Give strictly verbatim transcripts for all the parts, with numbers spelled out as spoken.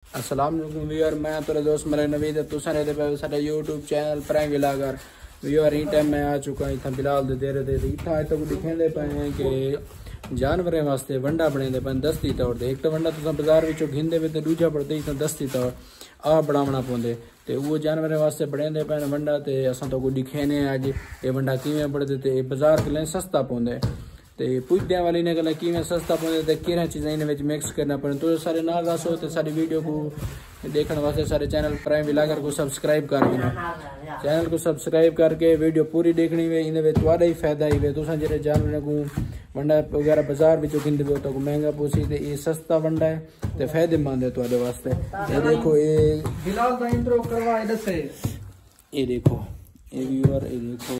अस्सलाम वालेकुम व्यूअर, मैं तेरा दोस्त मलिक नवीद है। तुसा रहते पे साडा YouTube channel prime vlogger viewer. In time मैं आ चुका हूँ इतना बिलाल दे दे रहे थे इतना अज तक दिखेंदे पे हैं कि जानवरें वास्ते वंडा बने पे दस्ती तौर पर। एक तो वंडा तुम बाजार विचों घिंदे पे तो दूजा पड़ते इतना दस्ती तौर आ बनावना पौंदे ते वो जानवरें वास्ते बने पे वंडा ते असां तो कोई दिखेने अज ये वंडा किवें बढ़दे ते बाजार के लिए सस्ता पौंदे ते पुछदे वाली ने गल किवें सस्ता पौंदे ते किहड़ियां चीज़ां इन विच मिक्स करना पौंदे। तो सारे नाल दसो ते सारी वीडियो को देखने वास्ते सारे चैनल प्राइम विलागर को सब्सक्राइब कर देना। चैनल को सब्सक्राइब करके वीडियो पूरी देखनी वे इन थोड़ा ही फायदा ही वे। तुसा जो जानवर को वंडा वगैरह बाजार विचों किंदे पे तो महंगा पोसी ते ये सस्ता वंडा है ते फायदेमंद है तुहाडे वास्ते। ये देखो ये बिलाल दा इंट्रो करवा ये दसे ये देखो ये व्यूअर ये देखो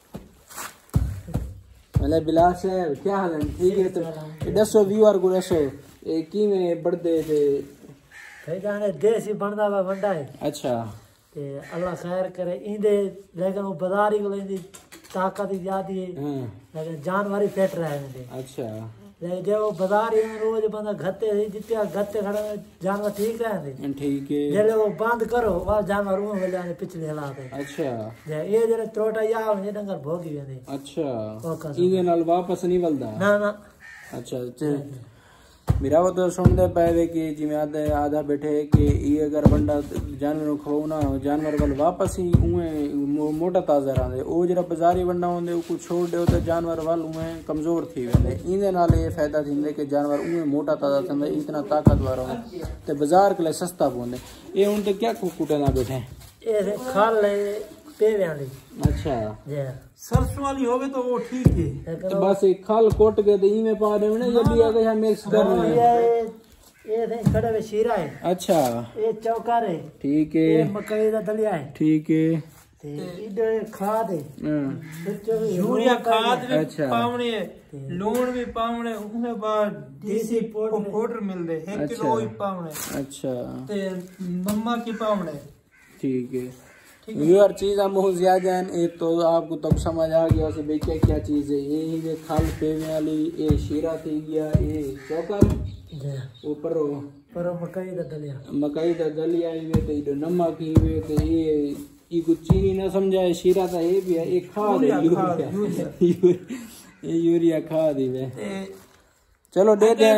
मतलब बिलाल साहब क्या हाल है? ठीक है। तो दसो व्यूअर को दसो ये किवें बढ़दे ते कई जाने देसी बनदा वा वंडा है। अच्छा ते अल्लाह खैर करे इंदे लेकिन वो बाजार ही कोई ताकत ही ज्यादा है। हां लेकिन जानवर ही फिट रहे हैं। अच्छा लेकिन जो वो बाजार ही रोज बंदा घते जितने घते खड़ा जानवर ठीक रहते ठीक है। जेले वो बंद करो वह जानवर वो हो जाने पिछले हालात है। अच्छा ये जरे त्रोटा या ये डंगर भोगी वेंदे। अच्छा इदे नाल वापस नहीं वलदा ना ना। अच्छा मेरा वो तो सुनते पे कि जिमें आधे आधा बैठे कि ये अगर बंदा जानवर खाओ ना जानवर वाल वापस ही उएं मोटा ताज़ा रहंदे। ओ जरा बाजारी बंदा होंदे उ छोड़ दो तो जानवर वाल उएं कमजोर थी वेंदे। इने नाल ये फायदा थींदे कि जानवर उएं मोटा ताज़ा थींदे इतना ताकतवर होंदे ते बाजार के लिए सस्ता पवंदे। ये हुन ते क्या कुकुटे ना बैठे ये खाल पेवे वाली। अच्छा सरसों वाली होवे तो वो ठीक है। तो बस एक खाल कोट के दे में पा दे ने जब भी आगे मिक्स करना ये ये थे खड़े में शीरा है। अच्छा ये चौकार है। ठीक है। ये मकई दा दलिया है। ठीक है। ते इधर खाद है। हां यूरिया खाद भी अच्छा पावणे लूण भी पावणे उसके बाद देसी पाउडर मिलदे एक किलो ही पावणे। अच्छा ते मम्मा की पावणे। ठीक है। ये हर चीज हम बहुत ज्यादा है एक तो आपको तब तो समझ आ गया से भाई क्या क्या चीज है। ये ही खाल पेवे वाली ये शीरा थी गया ये चौकर ऊपर पर मकई दा दलिया मकई दा दलिया ये तो इधर नमक ही वे तो ये ये कुछ चीनी ना समझाए शीरा था ये भी है एक खाद है यूरिया ये यूरिया खाद ही वे। चलो दे दे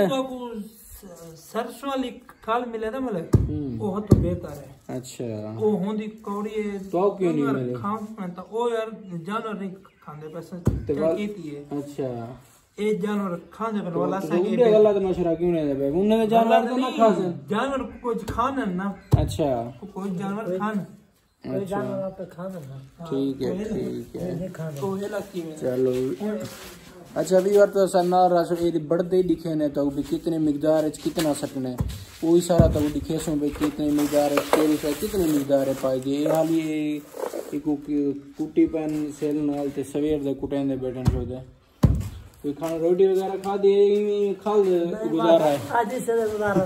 सरसों वाली खाल मिले ना मतलब वो तो बेहतर है। अच्छा वो होंदी कौड़ी है तो क्यों नहीं मिले खान तो ओ यार जानवर नहीं खांदे पैसे कीती है। अच्छा ए जानवर खाने पर वाला सही है गलत मशरा क्यों नहीं दे उन्होंने जानवर तो ना खा से जानवर कुछ खाना ना। अच्छा कोई जानवर खान कोई जानवर आप खाना ना। ठीक है ठीक है तो ये लगती है। चलो अच्छा भी और तो सन्ना रस ये बढ़ते दिखे ने तो भी कितने मिकदार है कितना सकने वही सारा तो दिखे सो भाई कितने मिकदार है तेरी से कितने मिकदार है पाई दी हाल ये एक कुटी पैन सेल नाल ते सवेर दे कुटेंदे बैठन सो दे कोई खाना रोटी वगैरह खा दे इन खाल गुजारा है आज से गुजारा।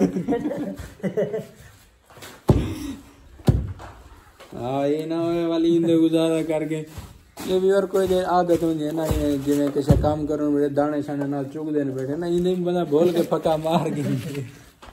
हां ये ना वाली इंदे गुजारा करके ये भी और कोई आदत होंदी है ना जिवें किसी काम करन बड़े दाने शाने नाल चुग देने बैठे ना इने बंदा बोल के फका मार के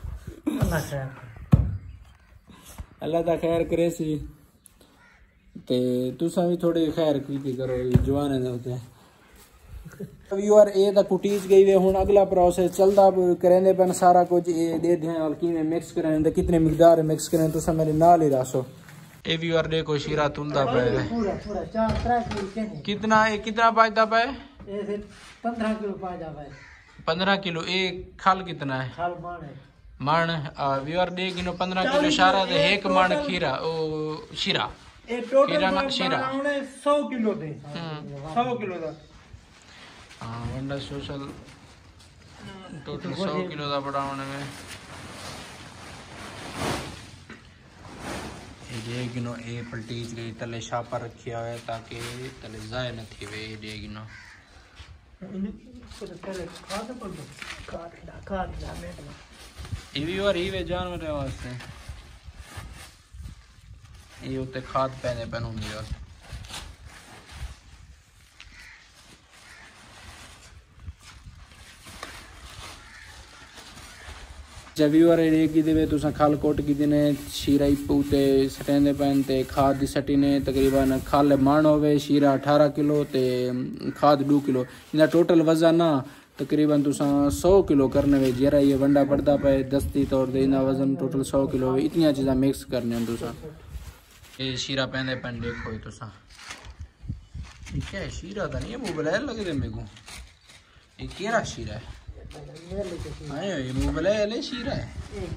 अल्लाह ता खैर करे सी ते तुसा भी थोड़ी खैर की करो जवान है होते व्यूअर ए ता कुटीज गई वे हुन अगला प्रोसेस चलदा करेंदे पन सारा कुछ ये दे दे और किवें मिक्स करें ते कितने मिकदार मिक्स करें तुसा मेरे नाल ही रासो। ए व्यूअर देखो शीरा तुलदा पे पूरा पूरा चार तरह के कितना ये कितना पाइदा पे ये पंद्रह किलो पाइदा पे पंद्रह किलो एक खाल कितना है खाल मान है मान व्यूअर दे किलो पंद्रह किलो सारा दे एक मान खीरा ओ शीरा ए टोटल खीरा ना शीरा सौ किलो दे सौ किलो दा हां वंडा सोशल टोटल सौ किलो दा बनाने में ये गिनो ए पलटीज गई तले छापा रखिया है ताकि तले जाए न थी वे ये गिनो ये भी और ये जानवर वास्ते ये उते खाद पहने पहन होंगे यार अच्छा व्यूअर की दे तुसा खाल कोट की दिने शीरा इप्पू ते सटेंदे पैन ते खाद दी सटी ने तकरीबन खाल मान होवे शीरा अठारह किलो ते खाद दो किलो इनका टोटल वजन ना तकरीबन तुसा सौ किलो करने वे जरा ये वंडा पड़ता पे दस्ती तौर दे इना वजन टोटल सौ किलो वे इतनी चीज़ा मिक्स करने तुसा ये शीरा पैंदे पैन देखो तुसा ठीक है शीरा था नहीं मुँह बुलाया लगे थे मेरे को ये केरा शीरा है आयो ये मुँह बुलाया ले शीरा है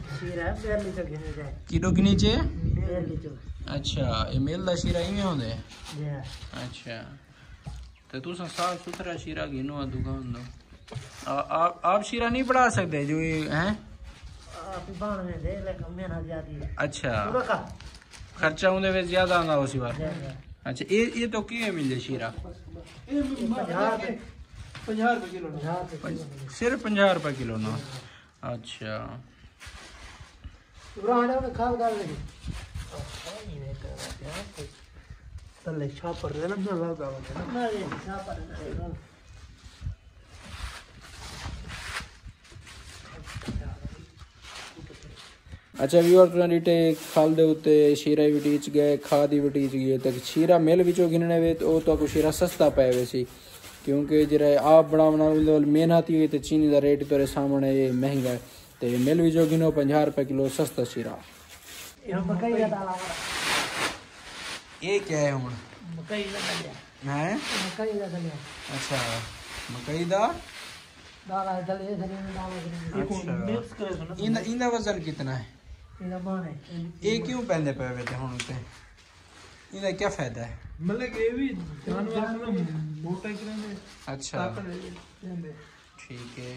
किलो के नीचे अच्छा ये मेल शीरा ही में होंगे अच्छा तो तू साफ सुथरा शीरा गिनो दुकान दो आप आप शीरा नहीं बढ़ा सकते जो ये हैं अच्छा खर्चा उन्हें वे ज्यादा आना उसी बार अच्छा ये ये तो क्यों मिले शीरा सिर्फ पंजाह रुपए किलो ना अच्छा अच्छा व्यूअर ट्वेंटी खाल दे उत्ते शीरा भी टीच गए खाद भी टीच गए तक शीरा मिल विचों गिनने वे तो तो को शीरा सस्ता पे वैसी क्योंकि जरा आप बनावना मेहनत ही तो चीनी का रेट तेरे सामने ये महंगा है तो मिल विचों गिनो पंजाह रुपए किलो सस्ता शीरा ये क्या है हुन हैं अच्छा मकई दा इंदा इंदा वजन कितना है ये क्यों पहले पे हुए थे हुन उते इनका क्या फायदा है मतलब ये भी जानवर मतलब मोटा ही रहने अच्छा ठीक है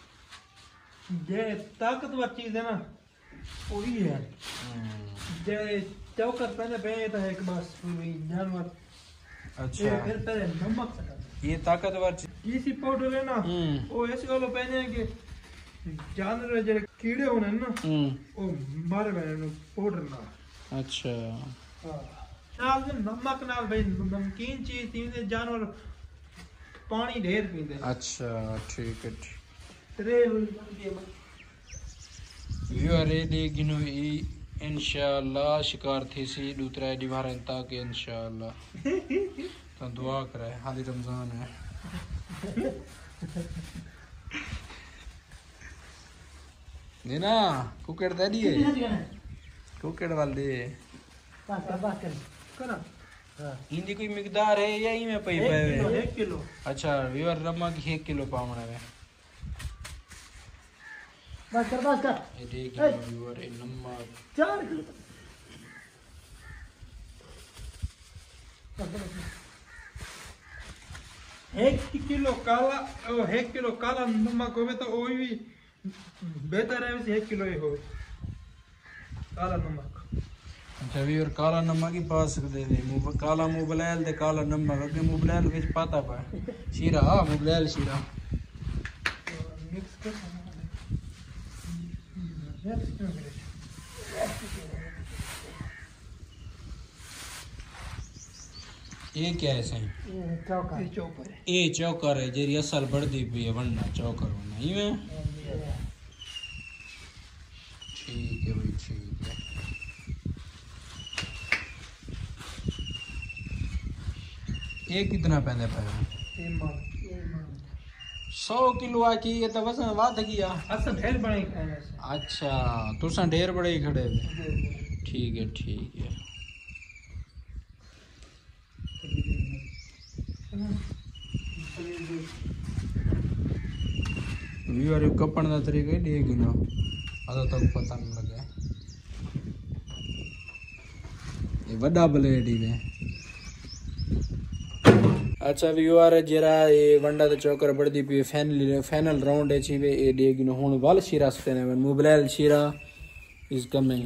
ये ताकतवर चीज है ना वही है ये चौकर पहले पे तो है एक बस जानवर अच्छा फिर पहले नमक ये ताकतवर किसी पाउडर है ना वो ऐसे वाला पहने कि जानवर जो कीड़े होने ना वो मारे मैंने पाउडर ना अच्छा नाल नमक नाल भाई नमकीन चीज थी जानवर पानी ढेर पींदे अच्छा ठीक है रे यू आर रेडी गिनो ई इंशाल्लाह शिकार थी सी दूसरा दीवार तक इंशाल्लाह तो दुआ करे हाली रमजान है देना कुकड़ दे दिए कुकड़ वाल दे इनकी कोई मिकदार है या ही में पई पे एक किलो अच्छा व्यूअर नमक एक किलो पावना है बस कर बस कर ये देखिए व्यूअर ये नमक चार किलो एक किलो काला एक किलो काला नमक होवे तो वो भी बेहतर है वैसे एक किलो ही होवे काला नमक अच्छा व्यूअर काला नमक ही पा सकते थे मुंह काला मुबलैल दे काला नमक अगे मुबलैल विच पाता पा शीरा मुबलैल शीरा मिक्स कर ये क्या है सही ये चौका ये चौपर है ये चौकर है जेरी असल बढ़ती पई है वन्ना चौकर होना ही में ठीक है भाई ठीक है ये कितना पैंदे पे ये मान सौ किलो आकी ये तो वजन वाद गया असल ढेर बड़े खाने से अच्छा तुसा ढेर बड़े ही खड़े थे ठीक है ठीक है व्यूअर कपन का तरीका ही गिनो अदा तक पता नहीं लगे ये बड़ा ब्लेड ही है अच्छा व्यूअर जरा ये वंडा तो चौकर बढ़ती पी फाइनल फाइनल राउंड है ची वे ये डे गिनो हुन वाल शीरा सते ने मोबाइल शीरा इज कमिंग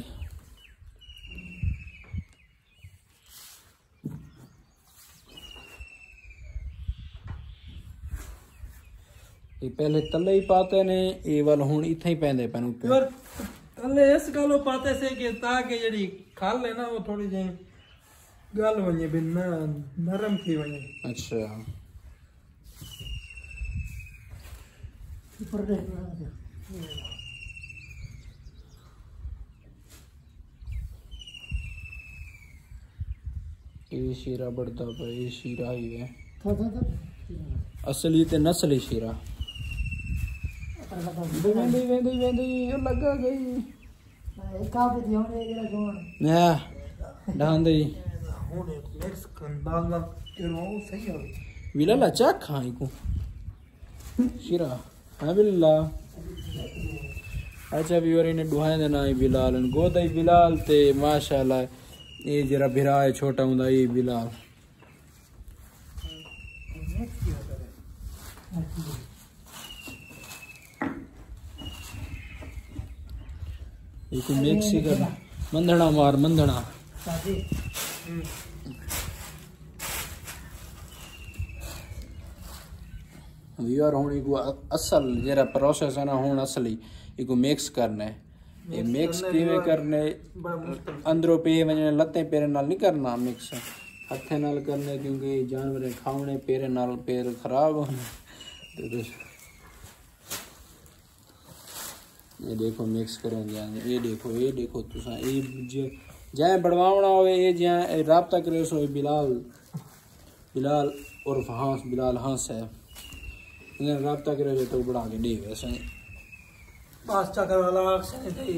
ये पहले तले ही पाते ने ये वाल हुन इथे ही पैंदे पैन ऊपर और तले इस गलो पाते से कि ताकि जड़ी खाल है ना वो थोड़ी जी गल वने बिना नरम थी वने अच्छा ऊपर देख ये शीरा बढ़ता पे ये शीरा ही है तो तो तो असली ते नस्ली शीरा वेंदी वेंदी वेंदी लगा गई एक का भी होने जरा कौन ना डांदे हुन मिक्स कर बाल बाल तेरो सही हो बिलाल अच्छा खाई को शीरा हां बिल्ला अच्छा भी और इन्हें दुआएं देना है बिलाल गोदा ही बिलाल ते माशाल्लाह ये जरा भिरा है छोटा हुंदा ये बिलाल ये को मिक्स ही कर मंधना मार मंधना यार हुन को असल जरा प्रोसेस है ना हुन असली इको मिक्स करना है ये मिक्स किवें करने अंदरों पे वने लत्ते पैर नाल नहीं करना मिक्स हथे नाल करने क्योंकि जानवर खावने पैर नाल पैर खराब होने तो ये देखो मिक्स करेंगे ये देखो ये देखो तुसा ये जाए बढ़वावना होवे ये जाए राब्ता करे सो बिलाल बिलाल और हांस बिलाल हांस है इन्हें राब्ता करे तो बढ़ा के दे वैसे पास चक्कर वाला से दे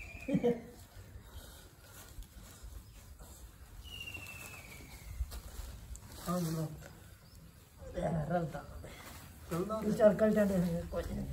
हां लो यार रलता रलता चार कल जाने कुछ नहीं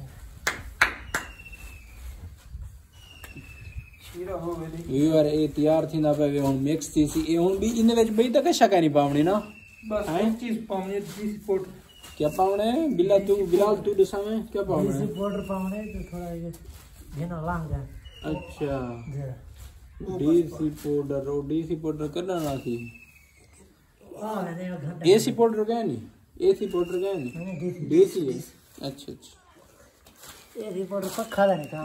शीरा हो गई ये यार ये तैयार थी ना पे हुन मिक्स थी सी ये हुन भी इन विच बई तक शका नहीं पावनी ना बस एक चीज पावनी देसी पोट क्या पावने बिल्ला तू बिलाल तू दसावे क्या पावने देसी पाउडर पावने तो थोड़ा ये घेना लांग जाए अच्छा देसी पाउडर और देसी पाउडर करना ना थी हां नहीं घंटा देसी पाउडर क्या नहीं एसी पाउडर क्या नहीं नहीं देसी देसी है अच्छा अच्छा ये पाउडर पक्का नहीं था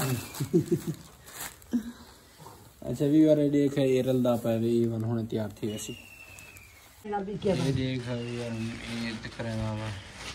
अच्छा भी वारे देख है ये रलदा पावे इवन होने तैयार थी वैसी ना भी क्या ये देख है यार ये दिख रहा है बाबा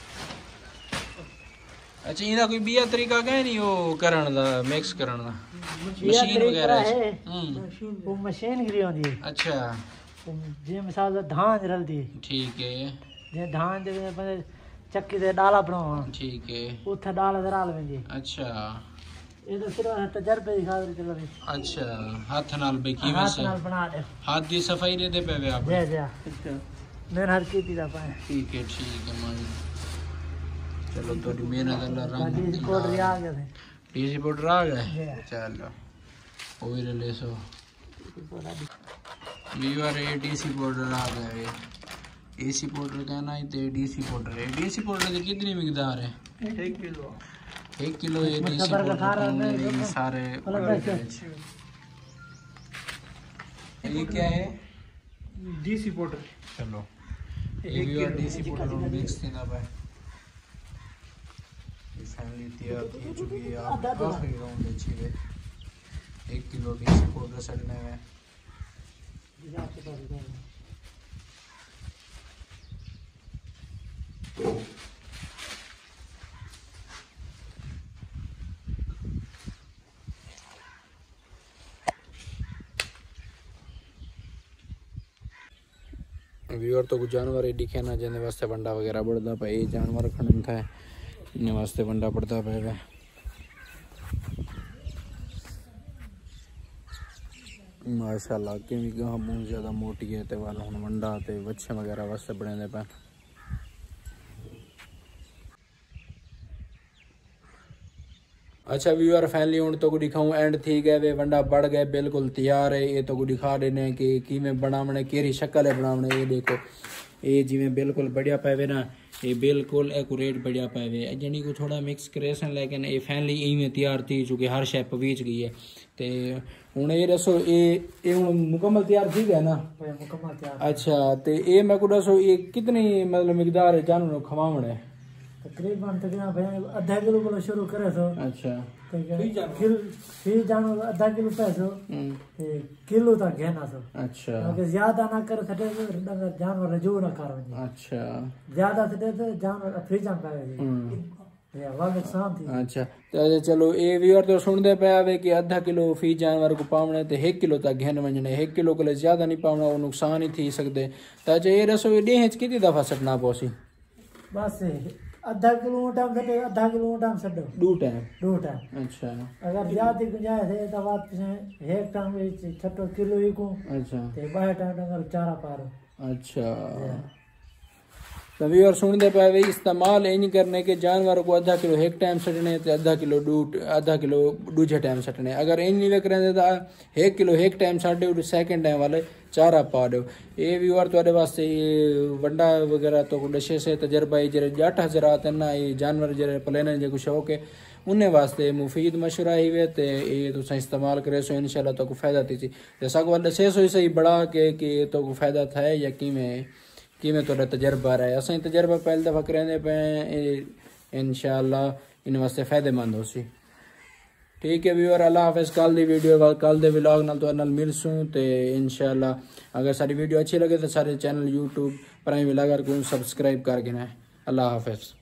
अच्छा इनका कोई बिया तरीका क्या नहीं वो करण दा मिक्स करण दा मशीन वगैरह है हम्म वो मशीन गिरी होंदी अच्छा जे मिसाल धान रलदी ठीक है जे धान दे बंदे चक्की दे डाला बनावा ठीक है उथे डाला दराल वेंदी अच्छा ये तो सिर्फ तजर्बे की खातिर चल रही अच्छा हाथ नाल बे की हाथ वैसे नाल बना दे हाथ दी सफाई दे दे पे आप जे जे मैं हर की दी पाए ठीक है ठीक है मान चलो थोड़ी मेहनत अल्लाह रंग डी पाउडर आ गया थे डीसी पाउडर आ गए चलो ओए ले सो वीवर ए डीसी पाउडर आ गए एसी पाउडर कहना है ते डीसी पाउडर है डीसी पाउडर की कितनी मिकदार है एक किलो एक किलो ये डीसी पाउडर सारे ये क्या है डीसी पाउडर चलो ये भी और डीसी पाउडर मिक्स देना भाई ये फैमिली तैयार थी चुकी है आप आखिरी राउंड में छिवे एक किलो डीसी पाउडर सड़ने में व्यूअर तो कुछ जानवर एडी कहना जिन्हें वास्ते बंडा वगैरह बढ़ता पे ये जानवर खड़न था इन्हें वास्ते बंडा पड़ता पे वे माशाल्लाह क्योंकि गांव बहुत ज़्यादा मोटी है ते वाला हुन बंडा ते बच्चे वगैरह वास्ते बने दे पे अच्छा व्यूअर फैमिली हूँ तो दिखाऊँ एंड थी गए वे वंडा बढ़ गए बिल्कुल तैयार है ये तो दिखा देने कि किमें बनावने केरी शक्ल है बनावने ये देखो ये जिमें बिल्कुल बढ़िया पावे ना ये बिल्कुल एक्यूरेट बढ़िया पावे यानी को थोड़ा मिक्स करेसन लेकिन ये फैमिली इवें तैयार थी चूँकि हर शै पवीच गई है तो हूँ ये दसो ये ये हूँ मुकम्मल तैयार थी गया ना मुकम्मल तैयार अच्छा तो ये मैं को दसो ये कितनी मतलब मिकदार है जानवर खवावण है तकरीबन तकरीबन भाई आधा किलो को शुरू करे सो अच्छा किलो फी जानो आधा किलो पैसो ते किलो तक घेना सो अच्छा अगर ज्यादा ना करे सटे जानवर रजू ना करो अच्छा ज्यादा सटे तो जानवर फ्री जान पाए अच्छा तो चलो ये व्यूअर तो सुनते पे आवे कि आधा किलो फी जानवर को पावने ते एक किलो तक घेन वजने एक किलो को ज्यादा नहीं पावना वो नुकसान ही थी सकते तो अच्छा ये रसो ॾींहं कितनी दफ़ा सटना पौसी बस आधा किलो टाइम सटे आधा किलो टाइम सटो दो टाइम दो टाइम अच्छा अगर ज्यादा गुंजाइश है तो बात एक टाइम में छटो किलो ही को अच्छा ते बाहर टाइम अगर चारा पारो अच्छा तो व्यूअर सुनते पे भाई इस्तेमाल इन करने के जानवर को आधा किलो एक टाइम सटने तो आधा किलो डूट आधा किलो दूजे टाइम सटने अगर इन नहीं करें तो एक किलो एक टाइम साढ़े सैकेंड टाइम वाले चारा पा दो ये व्यूअर थोड़े वास्ते ये वंडा वगैरह तो दशे से तजर्बा है जरे जट हजरात है ना ये जानवर जरे पलेने जो शौक है उन्हें वास्ते मुफीद मशवरा ही वे ते ये तुम इस्तेमाल करे सो इंशाल्लाह तो को फायदा थी जैसा को दसे सो सही बढ़ा के कि तो को फायदा था या कि में कि में थोड़ा तजर्बा रहा है असें तजर्बा पहले दफ़ा करेंगे पे इंशाल्लाह इन वास्ते फायदेमंद हो सी ठीक है व्यूअर अल्लाह हाफिज़ कल दी वीडियो कल दे व्लॉग नाल तो नाल मिलसूं ते इंशाल्लाह अगर सारी वीडियो अच्छी लगे तो सारे चैनल यूट्यूब प्राइम व्लॉगर को सब्सक्राइब करके ना अल्लाह हाफिज़।